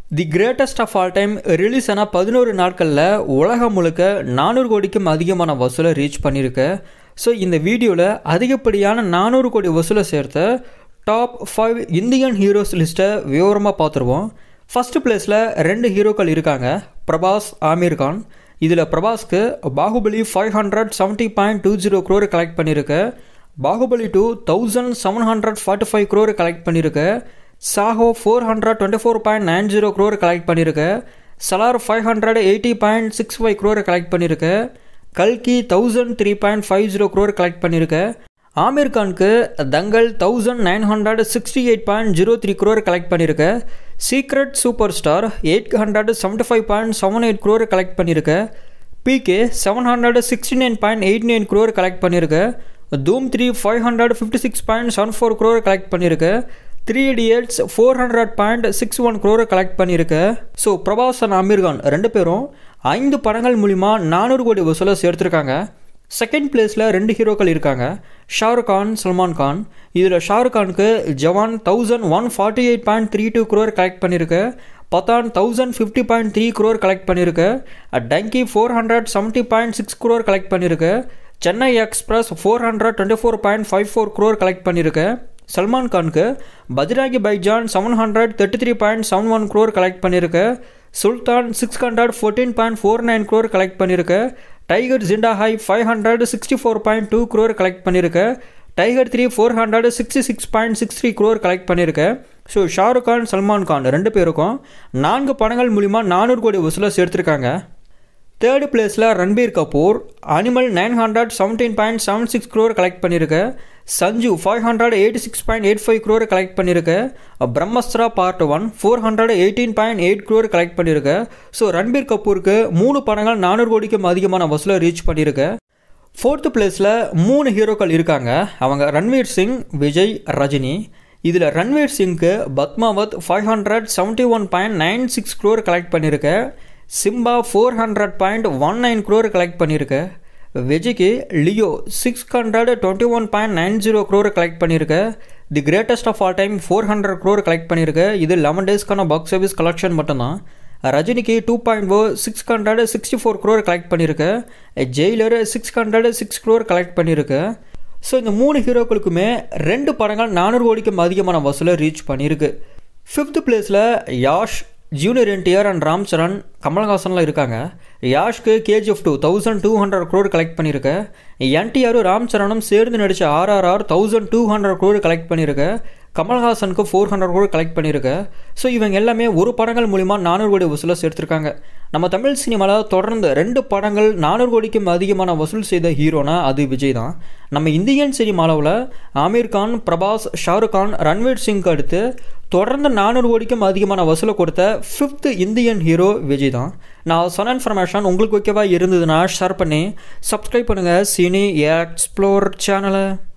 The greatest of all time release ஆன 11 நாட்களில் உலகம் முழுக்க 400 கோடிக்கும் அதிகமான வசூலை ரீச் பண்ணியிருக்கு. ஸோ இந்த வீடியோவில் அதிகப்படியான 400 கோடி வசூலை சேர்த்த டாப் 5 இந்தியன் ஹீரோஸ் லிஸ்ட்டை விவரமாக பார்த்துருவோம். ஃபஸ்ட்டு பிளேஸில் 2 ஹீரோக்கள் இருக்காங்க, பிரபாஸ், ஆமீர் கான். இதில் பிரபாஸ்க்கு பாகுபலி 570.20 crore கலெக்ட் பண்ணியிருக்கு. பாகுபலி 2 1745 crore கலெக்ட் பண்ணியிருக்கு. சாஹோ 424.90 crore கலெக்ட் பண்ணியிருக்கு. சலார் 580.65 crore கலெக்ட் பண்ணியிருக்கு. கல்கி 1003.50 crore கலெக்ட் பண்ணியிருக்கு. ஆமீர் கானுக்கு தங்கல் 1968.03 crore கலெக்ட் பண்ணியிருக்கு. Secret super star 875.78 crore collect பண்ணியிருக்கு. பிகே 769.89 crore கலெக்ட் பண்ணியிருக்கு. தூம் 3 556.74 crore கலெக்ட் பண்ணியிருக்கு. 3 Idiots 400.61 crore கலெக்ட் பண்ணியிருக்கு. ஸோ பிரபாஸ் அண்ட் ஆமீர் கான் 2 பேரும் 5 படங்கள் மூலிமா 400 கோடி வசூலை சேர்த்துருக்காங்க. செகண்ட் பிளேஸில் 2 ஹீரோக்கள் இருக்காங்க, ஷாருக் கான், சல்மான் கான். இதில் ஷாருக் கானுக்கு ஜவான் 1148.32 crore கலெக்ட் பண்ணியிருக்கு. பத்தான் 1050.3 crore கலெக்ட் பண்ணியிருக்கு. டங்கி 470.6 crore கலெக்ட் பண்ணியிருக்கு. சென்னை எக்ஸ்பிரஸ் 424.54 crore கலெக்ட் பண்ணியிருக்கு. சல்மான் கானுக்கு பஜ்ராங்கி பைஜான் 733.71 crore கலெக்ட் பண்ணியிருக்கு. சுல்தான் 614.49 crore கலெக்ட் பண்ணியிருக்கு. Tiger Zinda Hai 564.2 crore collect பண்ணியிருக்கு. டைகர் 3 466.63 crore கலெக்ட் பண்ணியிருக்கு. ஸோ ஷாருக் கான், சல்மான் கான் 2 பேருக்கும் 4 படங்கள் மூலிமா 400 கோடி வசூலை சேர்த்துருக்காங்க. தேர்டு பிளேஸில் Ranbir Kapoor Animal 917.76 crore collect பண்ணியிருக்கு. சஞ்சு 586.85 crore கலெக்ட் பண்ணியிருக்கு. பிரம்மஸ்திரா பார்ட் 1 418.8 crore கலெக்ட் பண்ணியிருக்கு. ஸோ ரன்பீர் கபூருக்கு 3 படங்கள் 400 கோடிக்கும் அதிகமான வசூலை ரீச் பண்ணியிருக்கு. ஃபோர்த்து பிளேஸில் 3 ஹீரோக்கள் இருக்காங்க, அவங்க ரன்வீர் சிங், விஜய், ரஜினி. இதில் ரன்வீர் சிங்க்கு பத்மாவத் 571.96 crore கலெக்ட் பண்ணியிருக்கு. சிம்பா 400.19 crore கலெக்ட் பண்ணியிருக்கு. விஜய்க்கு லியோ 621.90 crore கலெக்ட் பண்ணியிருக்கு. The greatest of all time 400 crore collect பண்ணியிருக்கு. இது 11 டேஸ்க்கான பாக்ஸ் ஆஃபீஸ் கலெக்ஷன் மட்டும்தான். ரஜினிக்கு 2.0 664 crore கலெக்ட் பண்ணியிருக்கு. ஜெயிலர் 606 crore கலெக்ட் பண்ணியிருக்கு. ஸோ இந்த 3 ஹீரோக்களுக்குமே 2 படங்கள் 400 கோடிக்கும் அதிகமான வசூலை ரீச் பண்ணியிருக்கு. ஃபிஃப்த் பிளேஸில் யாஷ், ஜூனியர் என்டிஆர் அண்ட் ராம் சரண், கமல்ஹாசன்லாம் இருக்காங்க. யாஷ்க்கு KGF 2 1200 crore கலெக்ட் பண்ணியிருக்கு. என்டிஆரும் ராம் சரணும் சேர்ந்து நடித்த RRR 1200 crore கலெக்ட் பண்ணியிருக்கு. கமல்ஹாசனுக்கு 400 crore கலெக்ட் பண்ணியிருக்கு. ஸோ இவங்க எல்லாமே ஒரு படங்கள் மூலிமா 400 கோடி வசூலை சேர்த்துருக்காங்க. நம்ம தமிழ் சினிமாவில் தொடர்ந்து 2 படங்கள் 400 கோடிக்கும் அதிகமான வசூல் செய்த ஹீரோனா அது விஜய் தான். நம்ம இந்தியன் சினிமா அளவில் ஆமீர் கான், பிரபாஸ், ஷாருக் கான், ரன்வீர் சிங்க்கு அடுத்து தொடர்ந்து 400 கோடிக்கும் அதிகமான வசூலை கொடுத்த 5th இந்தியன் ஹீரோ விஜய் தான். நான் சொன்ன இன்ஃபர்மேஷன் உங்களுக்கு ஓகேவா இருந்ததுன்னா ஷேர் பண்ணி சப்ஸ்கிரைப் பண்ணுங்கள் சினி எக்ஸ்ப்ளோர் சேனலை.